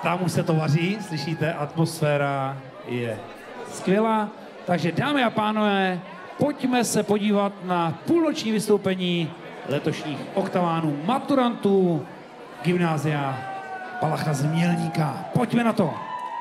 tam už se to vaří, slyšíte, atmosféra je skvělá. Takže dámy a pánové, pojďme se podívat na půlnoční vystoupení letošních oktavánů maturantů gymnázia Palacha z Mělníka. Pojďme na to.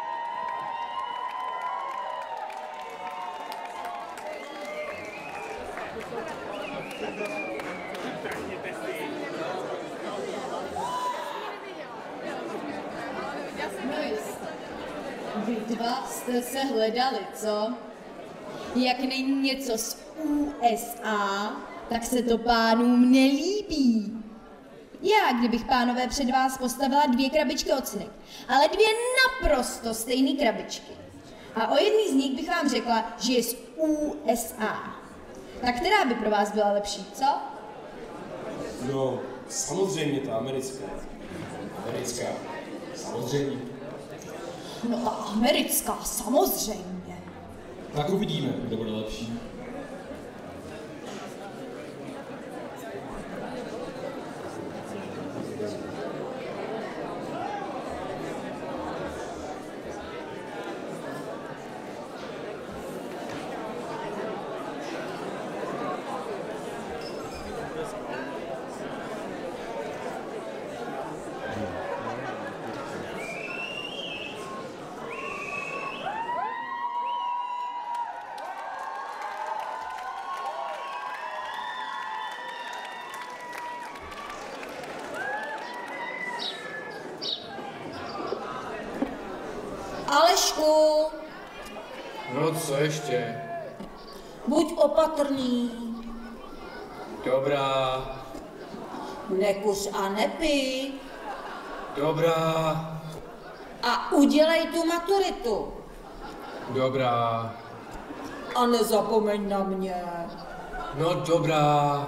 Vy dva jste se hledali, co? Jak není něco z USA, tak se to pánům nelíbí. Já, kdybych, pánové, před vás postavila 2 krabičky ocinek, ale 2 naprosto stejné krabičky. A o jedný z nich bych vám řekla, že je z USA. Tak která by pro vás byla lepší, co? No, samozřejmě ta americká. Americká, samozřejmě. No ta americká, samozřejmě. Tak uvidíme, kdo bude lepší. Alešku, No co ještě? buď opatrný, Dobrá, nekuř a nepij dobrá, a udělej tu maturitu. dobrá, A nezapomeň na mě. no dobrá.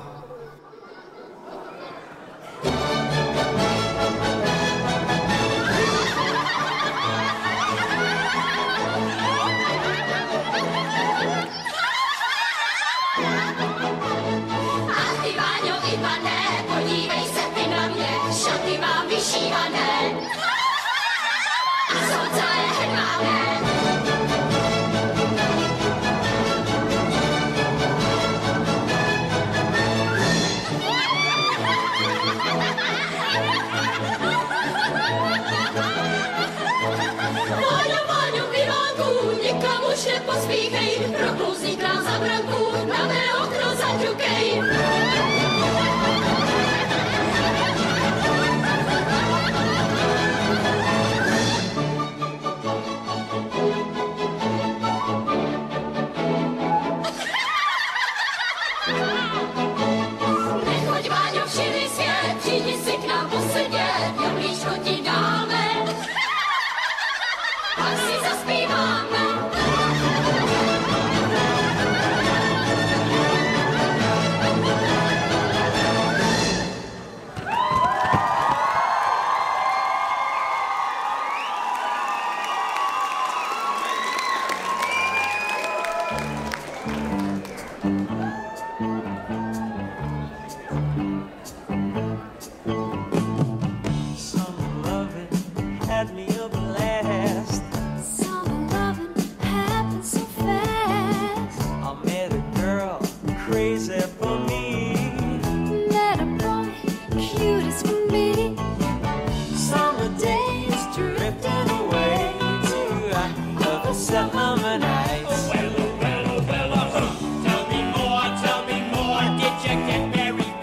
Podívej se ty na mě, šaty mám vyšívané a jsou celé hedvábné. Váňu, Ivánku, nikam už nepospíchej, proklouzní král za branku, na mé okno zaťukej. Nechoď, Váňo, všimni svět, přijdi si k nám posedět, jablíčko ti dáme, pak si zaspíváme.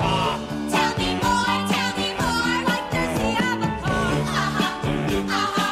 Aha.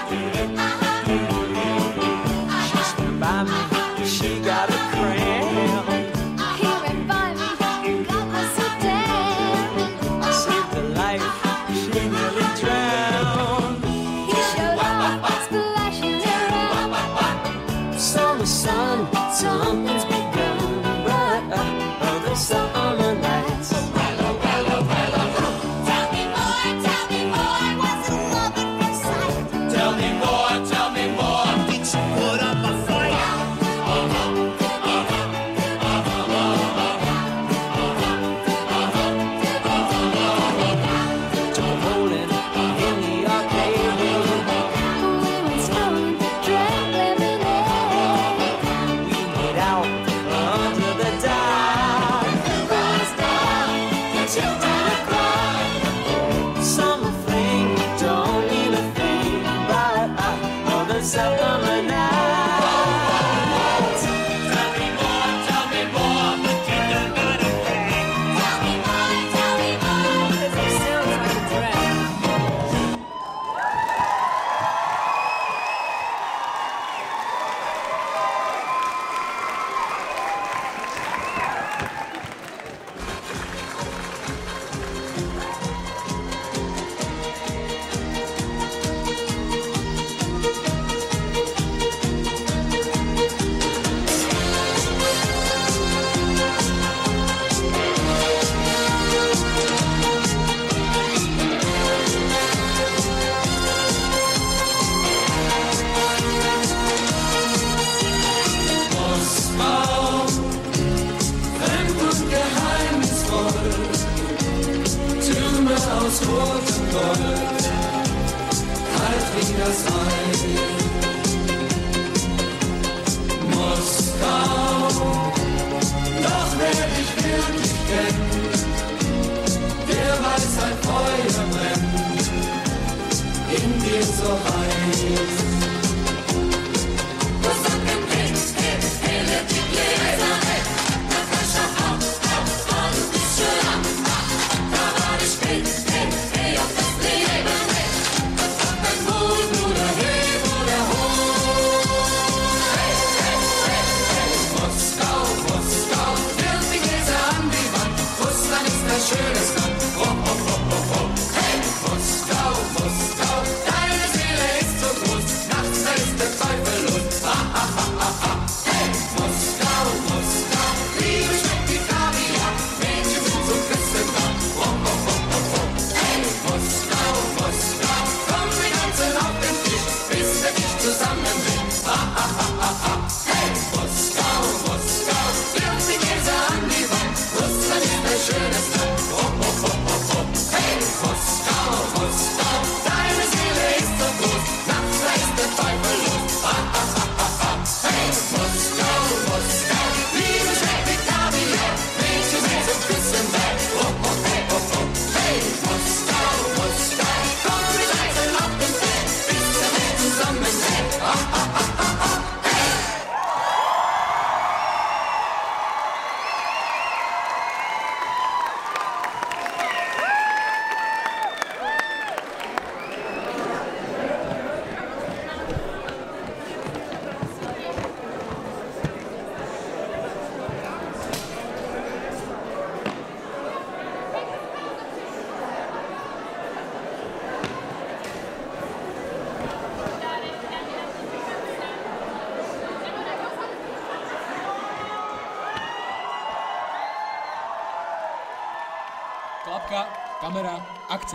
Gold, kalt wie das Eis. Moskau, doch wer dich wirklich kennt, der weiß, ein Feuer brennt in dir so heiß. Schönes Land, oh, oh, oh, oh, oh. Hey, Moskau, Moskau, deine Seele ist so groß, nachts da ist der Teufel los, ha, ha, ha, ha, ha. Hey, Moskau, Moskau, Liebe schmeckt wie Kaviar, Mädchen sind zum Küssen da, oh, oh, oh, oh, oh. Hey, Moskau, Moskau, komm, wir tanzen auf den Tisch, bis wir dich zusammen sind, ha, ha, ha, ha, ha. Hey, Moskau, Moskau, wirf die Gläser an die Wand, Russland ist ein schönes Land. Klapka, kamera, akce.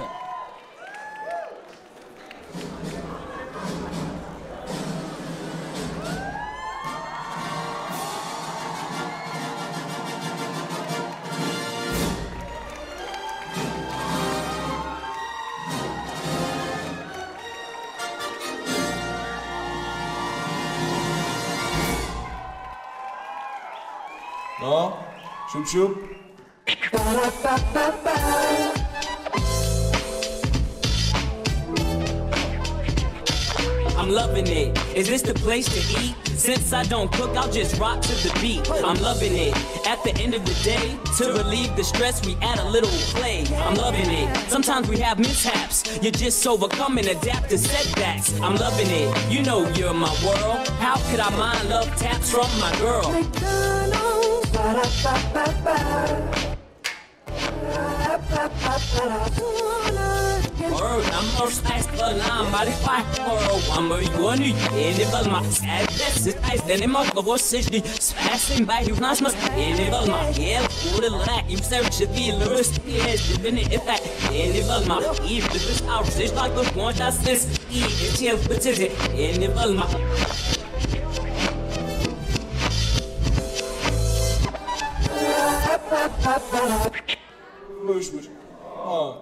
No, šup, šup. I'm loving it. Is this the place to eat? Since I don't cook, I'll just rock to the beat. I'm loving it. At the end of the day, to relieve the stress, we add a little play. I'm loving it. Sometimes we have mishaps. You just overcome and adapt to setbacks. I'm loving it. You know you're my world. How could I mind love taps from my girl? McDonald's. Word, I'm more spice, but I'm body fire. I'm a you in the ball, my sad best is ice. Then I'm a voice, the smashing by you, not much in the ball, my hell, who the lack, you search the list, yes, the minute if I in the ball, my eve, the best hours, it's like the one that's this, it's here, but it's in the ball, my. Už. No.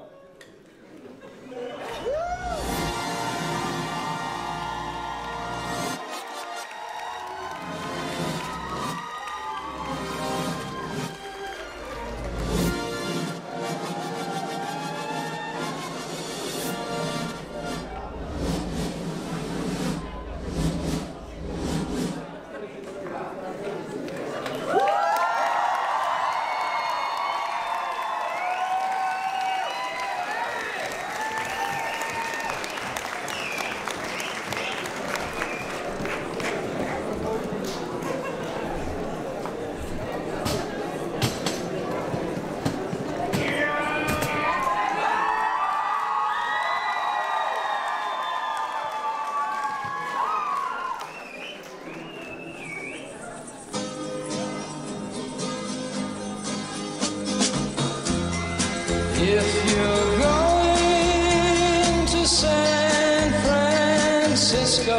If you're going to San Francisco,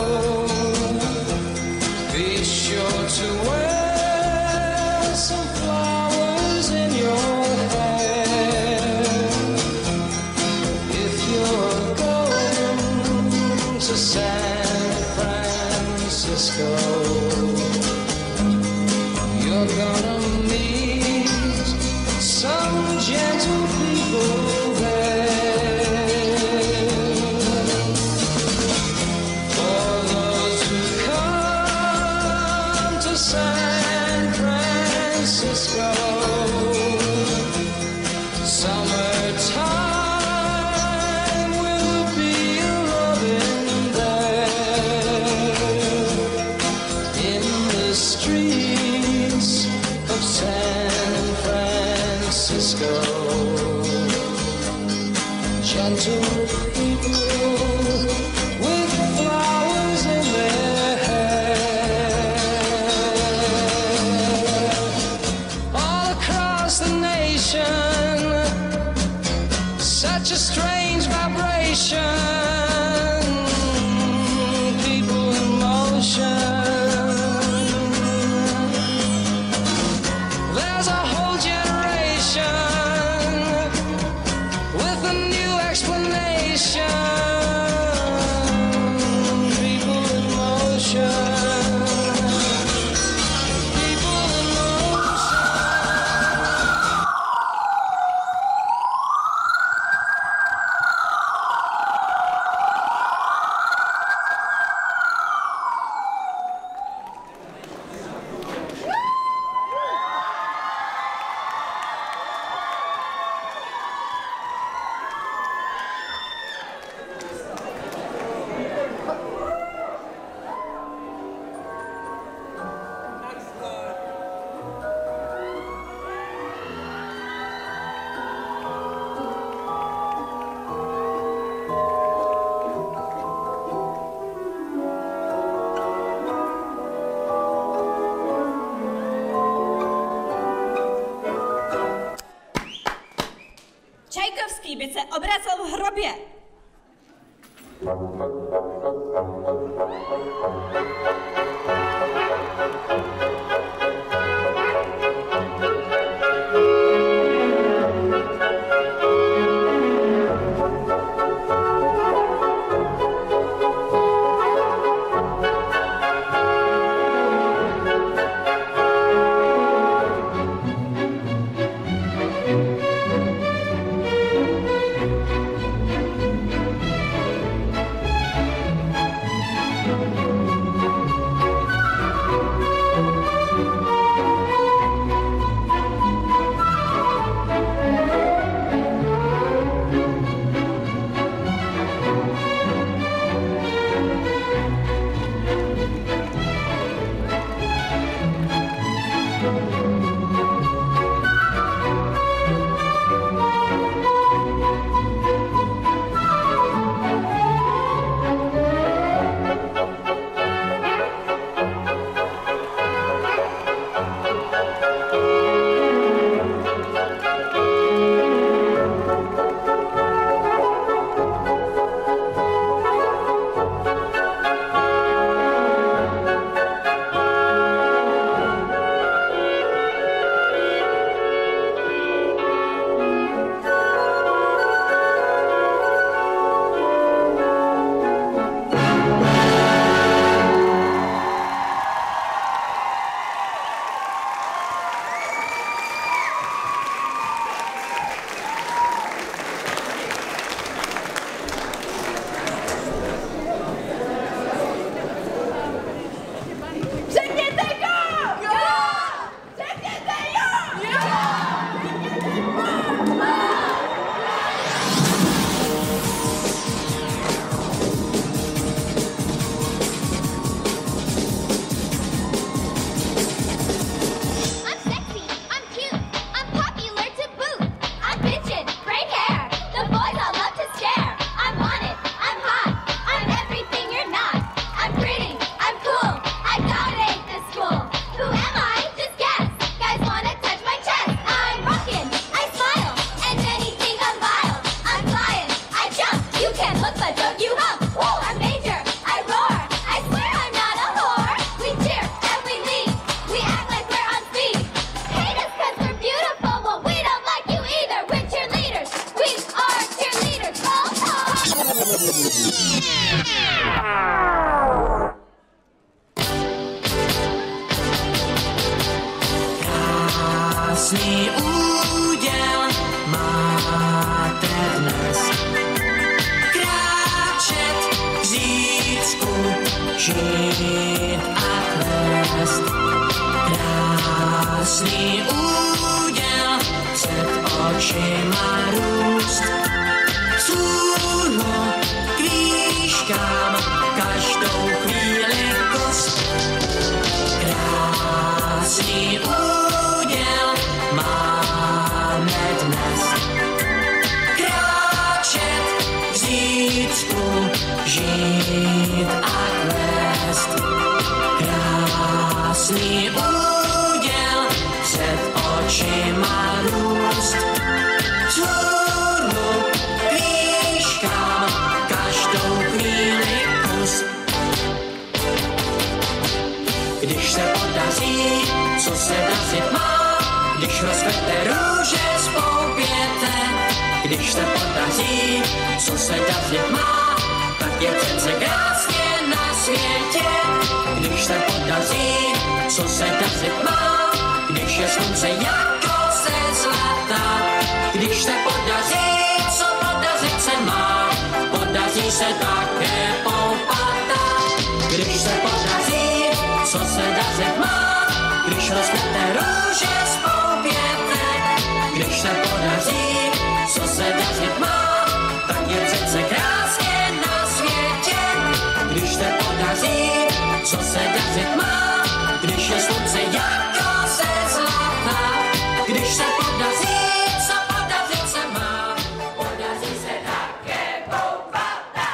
be sure to wear some flowers in your hair. If you're going to San Francisco, you're gonna meet some gentle people there. For those who come to San Francisco, summertime will be loving there. In the streets of San Francisco, gentle people with flowers in their hair. All across the nation, such a strange vibration, people in motion. There's a whole generation with a new explanation, people in motion. People in motion. Čajkovský by se obracel v hrobě. Cheerleaders, we are cheerleaders. Oh, oh. žít a kvést. Krásný úděl před očima růst. Sůnu k výškám každou chvíli kost. Krásný úděl máme dnes. Kráčet v zítřku, žít a kvést. Krásný úděl před očima růst. Vzhůru k výškám každou chvíli kus. Když se podaří, co se dařit má, když rozkvete růže z poupěte. Když se podaří, co se dařit má, tak je přece krásně na světě. Když se podaří, co se dařit má, když je slunce jako ze zlata. Když se podaří, co podařit se má, podaří se také poupata. Když se podaří, co se dařit má, když rozkvete růže z poupětek. Když se podaří, co se dařit má, tak je přece krásně na světě. Když se podaří, co se dařit má, když je slunce jako ze zlata. Když se podaří, co podařit se má, podaří se také poupata.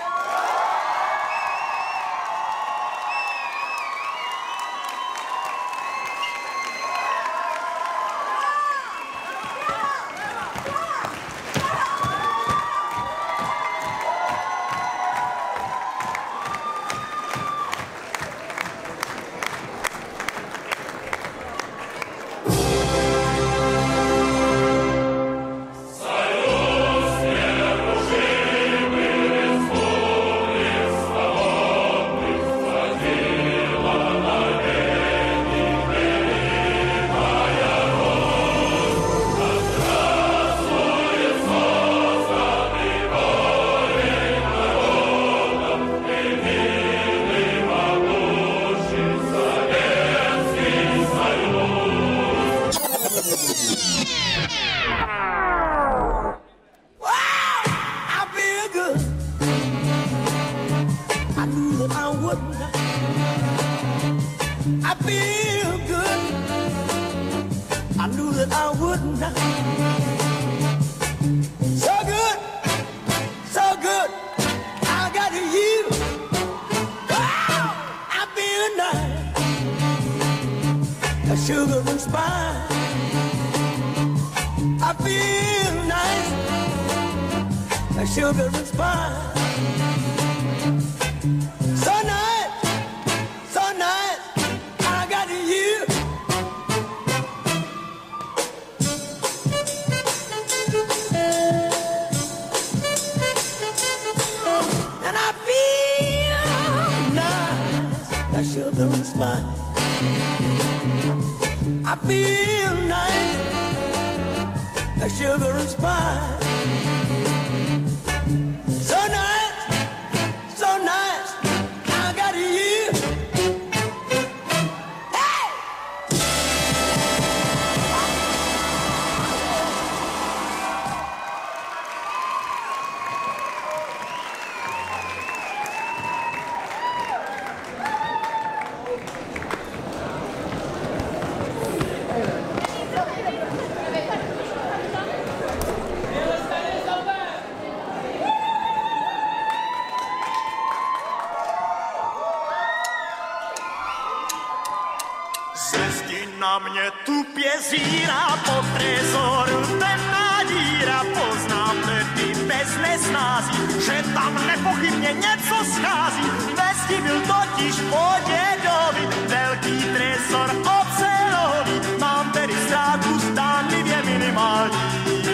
Na mě tupě zírá po trezoru temná díra. Poznám tedy bez nesnází, že tam nepochybně něco schází. Vestibil totiž po dědovi velký trezor ocelový. Mám tedy ztrátu zdánlivě minimální.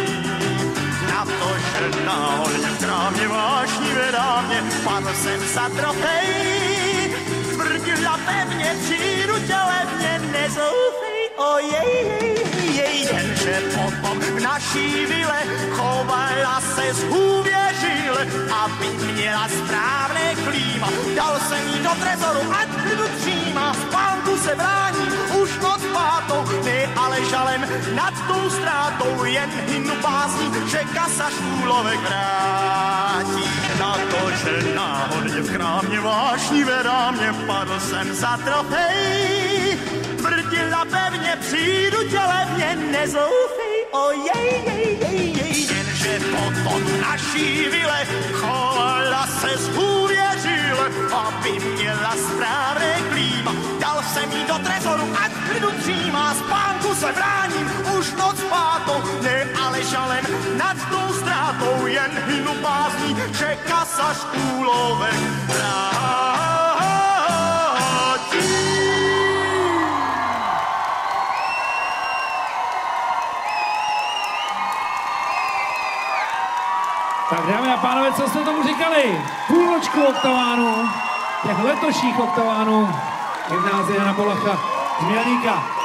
Na to, že náhodně v krámě vášnivě dámě padl jsem za trofej. Tvrdila pevně, přijdu tě levně, nezoufej, ojej, jenže potom v naší vile, chovala se zhůvěřile, aby měla správné klíma. Dal jsem jí do trezoru, ať klidu tříma, spánku se brání, už noc pátou, ne ale žalem nad tou ztrátou, jen hynu bázní, že kasař úlovek vrátí. Na to, že náhodně v krámě vášnivé dámě padl jsem za trofej, tvrdila pevně, přijdu tě levně, nezoufej, jenže potom naší vile chovala se zhůvěřile, aby měla správné klíma. Dal jsem jí do trezoru, ať klidu tříma, spánku se bráním, už noc pátou, ne ale žalem nad tou ztrátou, jen hynu bázní, že kasař úlovek vrátí. Tak dámy a pánové, co jste tomu říkali? Půlnočku oktavánů, těch letošních oktavánů, gymnázia Jana Polacha z Mělníka.